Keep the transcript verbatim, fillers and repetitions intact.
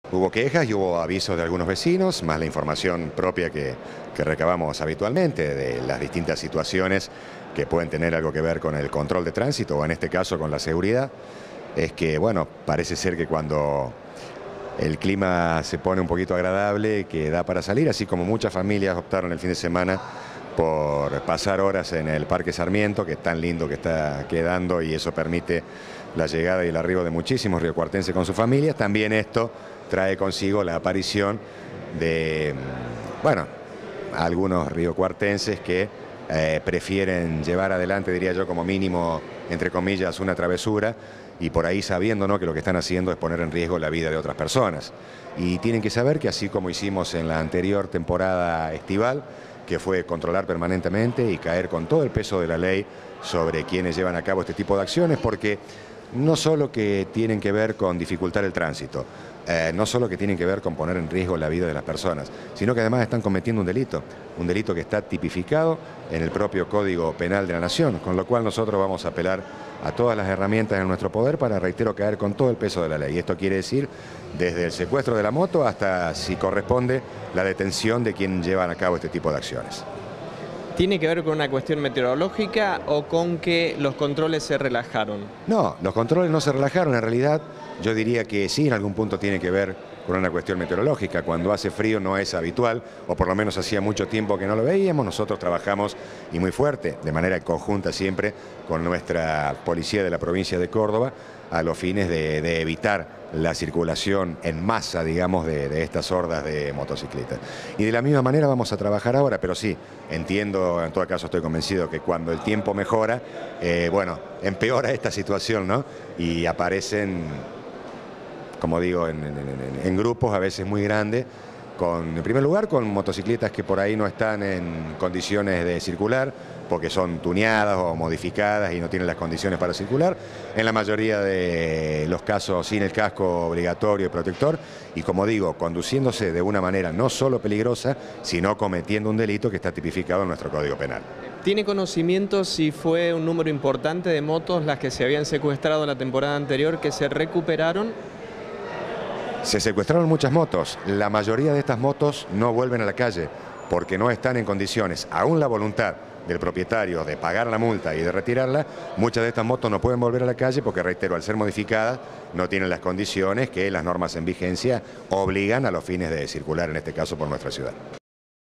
Hubo quejas y hubo avisos de algunos vecinos, más la información propia que, que recabamos habitualmente de las distintas situaciones que pueden tener algo que ver con el control de tránsito o en este caso con la seguridad. Es que, bueno, parece ser que cuando el clima se pone un poquito agradable, que da para salir, así como muchas familias optaron el fin de semana por pasar horas en el Parque Sarmiento, que es tan lindo que está quedando y eso permite la llegada y el arribo de muchísimos riocuartenses con sus familias. También esto trae consigo la aparición de, bueno, algunos riocuartenses que eh, prefieren llevar adelante, diría yo, como mínimo, entre comillas, una travesura, y por ahí sabiendo, ¿no?, que lo que están haciendo es poner en riesgo la vida de otras personas. Y tienen que saber que así como hicimos en la anterior temporada estival, que fue controlar permanentemente y caer con todo el peso de la ley sobre quienes llevan a cabo este tipo de acciones, porque no solo que tienen que ver con dificultar el tránsito, eh, no solo que tienen que ver con poner en riesgo la vida de las personas, sino que además están cometiendo un delito, un delito que está tipificado en el propio Código Penal de la Nación, con lo cual nosotros vamos a apelar a todas las herramientas en nuestro poder para, reitero, caer con todo el peso de la ley. Y esto quiere decir desde el secuestro de la moto hasta, si corresponde, la detención de quien llevan a cabo este tipo de acciones. ¿Tiene que ver con una cuestión meteorológica o con que los controles se relajaron? No, los controles no se relajaron. En realidad, yo diría que sí, en algún punto tiene que ver con una cuestión meteorológica. Cuando hace frío no es habitual, o por lo menos hacía mucho tiempo que no lo veíamos. Nosotros trabajamos, y muy fuerte, de manera conjunta siempre, con nuestra policía de la provincia de Córdoba, a los fines de, de evitar la circulación en masa, digamos, de, de estas hordas de motocicletas. Y de la misma manera vamos a trabajar ahora, pero sí, entiendo, en todo caso estoy convencido que cuando el tiempo mejora, eh, bueno, empeora esta situación, ¿no? Y aparecen, como digo, en, en, en grupos a veces muy grandes, con, en primer lugar con motocicletas que por ahí no están en condiciones de circular, porque son tuneadas o modificadas y no tienen las condiciones para circular, en la mayoría de los casos sin el casco obligatorio y protector, y como digo, conduciéndose de una manera no solo peligrosa, sino cometiendo un delito que está tipificado en nuestro Código Penal. ¿Tiene conocimiento si fue un número importante de motos las que se habían secuestrado la temporada anterior que se recuperaron? Se secuestraron muchas motos. La mayoría de estas motos no vuelven a la calle porque no están en condiciones, aún la voluntad del propietario de pagar la multa y de retirarla, muchas de estas motos no pueden volver a la calle porque, reitero, al ser modificadas no tienen las condiciones que las normas en vigencia obligan a los fines de circular, en este caso por nuestra ciudad.